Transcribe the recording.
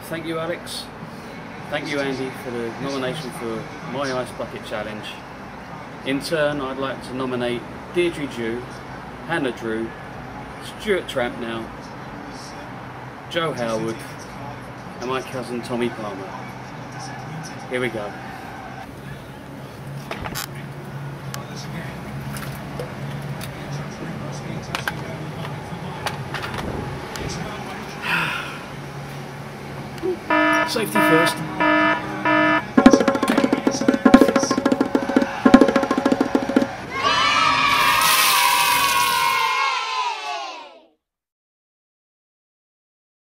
thank you Alex, thank you Andy for the nomination for my Ice Bucket Challenge. In turn, I'd like to nominate Deirdre Dew, Hannah Drew, Stuart Trampnell, Joe Howard and my cousin Tommy Palmer. Here we go. Safety first.